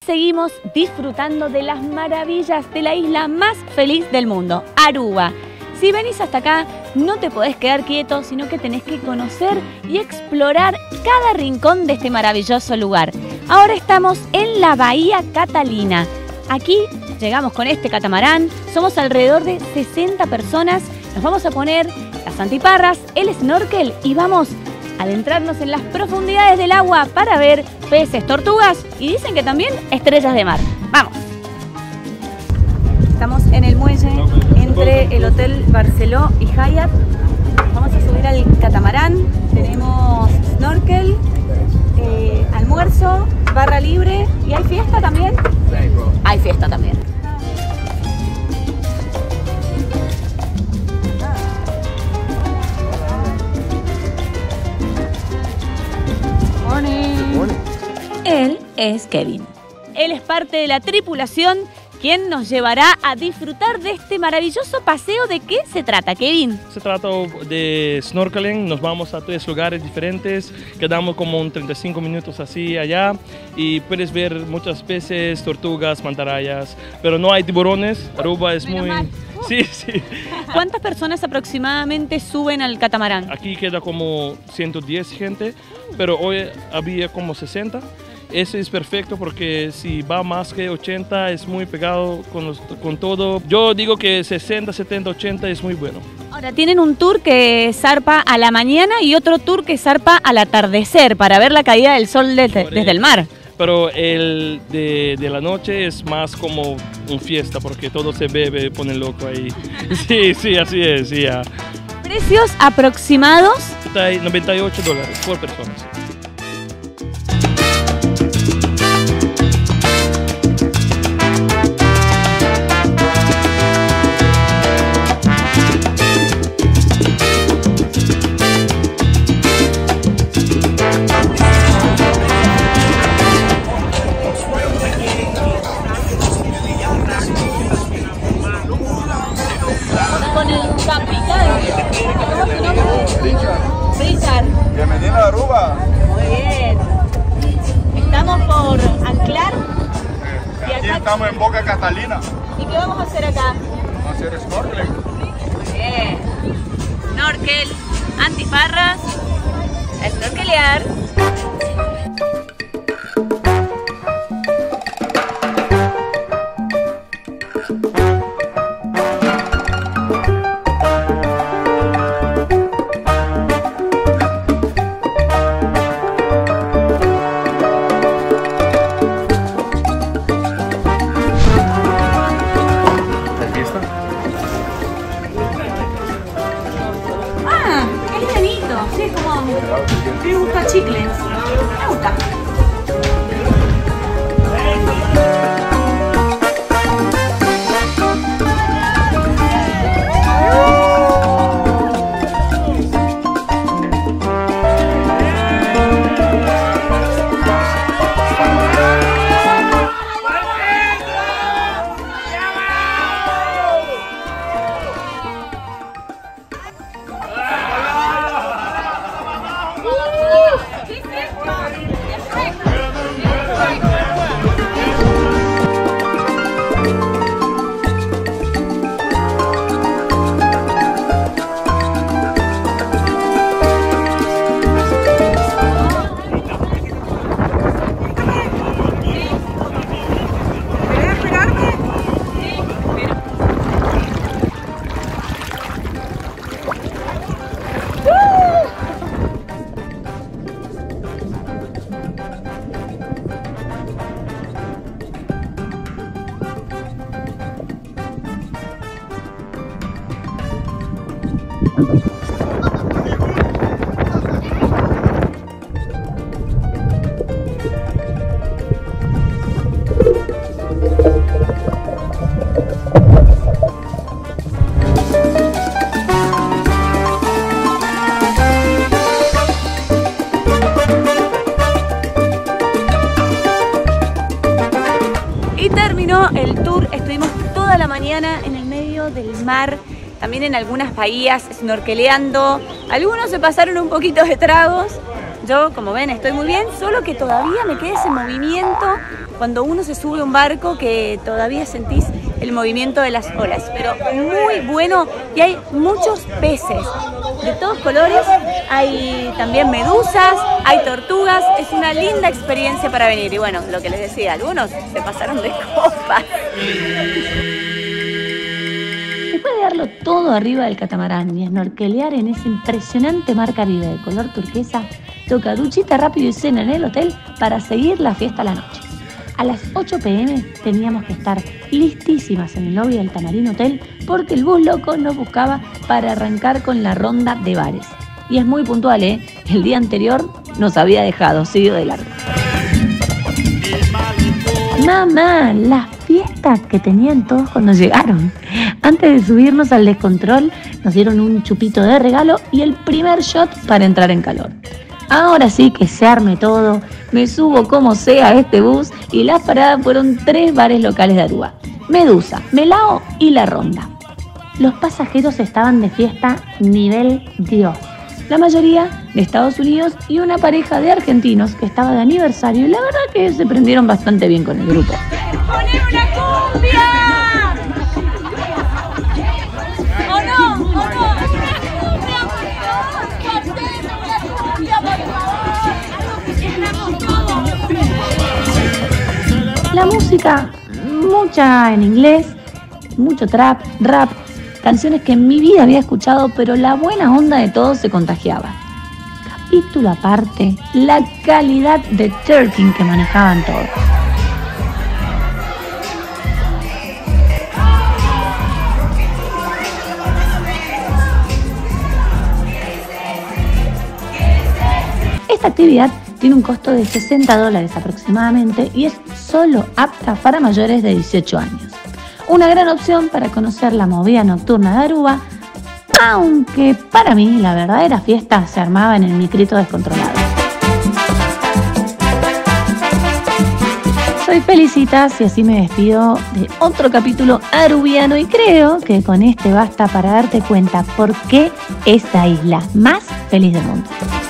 Seguimos disfrutando de las maravillas de la isla más feliz del mundo, Aruba. Si venís hasta acá, no te podés quedar quieto, sino que tenés que conocer y explorar cada rincón de este maravilloso lugar. Ahora estamos en la Bahía Catalina. Aquí llegamos con este catamarán, somos alrededor de 60 personas, nos vamos a poner las antiparras, el snorkel y vamos a adentrarnos en las profundidades del agua para ver peces, tortugas y dicen que también estrellas de mar. ¡Vamos! Estamos en el muelle entre el Hotel Barceló y Hyatt. Vamos a subir al catamarán. Tenemos snorkel, almuerzo, barra libre y ¿hay fiesta también? Hay fiesta también. Él es Kevin. Él es parte de la tripulación, quien nos llevará a disfrutar de este maravilloso paseo. ¿De qué se trata, Kevin? Se trata de snorkeling, nos vamos a 3 lugares diferentes, quedamos como un 35 minutos así allá y puedes ver muchas peces, tortugas, mantarrayas, pero no hay tiburones. Aruba es muy... Sí. ¿Cuántas personas aproximadamente suben al catamarán? Aquí queda como 110 gente, pero hoy había como 60. Ese es perfecto porque si va más que 80 es muy pegado con todo. Yo digo que 60, 70, 80 es muy bueno. Ahora tienen un tour que zarpa a la mañana y otro tour que zarpa al atardecer para ver la caída del sol desde el mar. Pero el de la noche es más como una fiesta porque todo se bebe, pone loco ahí. Sí, así es. Yeah. ¿Precios aproximados? $98 por persona. Bienvenido a Aruba. Muy bien. Estamos por anclar. Y aquí estamos en Boca Catalina. ¿Y qué vamos a hacer acá? Vamos a hacer snorkeling. Bien. Snorkel, antiparras, a snorkelear. Sí, como me gusta chicles. Me gusta. Y terminó el tour, estuvimos toda la mañana en el medio del mar, también en algunas bahías, snorkeleando. Algunos se pasaron un poquito de tragos, yo como ven estoy muy bien, solo que todavía me queda ese movimiento cuando uno se sube a un barco que todavía sentís el movimiento de las olas, pero muy bueno y hay muchos peces de todos colores, hay también medusas, hay tortugas, es una linda experiencia para venir y bueno, lo que les decía, algunos se pasaron de copas. Después de darlo todo arriba del catamarán y snorkelear en ese impresionante mar Caribe de color turquesa, toca duchita rápido y cena en el hotel para seguir la fiesta a la noche. A las 8 p.m. teníamos que estar listísimas en el lobby del Tamarín Hotel porque el bus loco nos buscaba para arrancar con la ronda de bares. Y es muy puntual, ¿eh? El día anterior nos había dejado, siguió de largo. Mamá, las fiestas que tenían todos cuando llegaron. Antes de subirnos al descontrol, nos dieron un chupito de regalo y el primer shot para entrar en calor. Ahora sí que se arme todo, me subo como sea a este bus y las paradas fueron 3 bares locales de Aruba: Medusa, Melao y La Ronda. Los pasajeros estaban de fiesta nivel Dios. La mayoría de Estados Unidos y una pareja de argentinos que estaba de aniversario y la verdad que se prendieron bastante bien con el grupo. ¡Poné una cumbia! ¿O no? ¿O no? ¡Una cumbia, por favor! ¡Poneme una cumbia, por favor! ¡Algo que queramos todos! La música, mucha en inglés, mucho trap, rap, canciones que en mi vida había escuchado, pero la buena onda de todos se contagiaba. Capítulo aparte, la calidad de twerking que manejaban todos. Esta actividad tiene un costo de $60 aproximadamente y es solo apta para mayores de 18 años. Una gran opción para conocer la movida nocturna de Aruba, aunque para mí la verdadera fiesta se armaba en el micrito descontrolado. Soy Felicitas y así me despido de otro capítulo arubiano y creo que con este basta para darte cuenta por qué es la isla más feliz del mundo.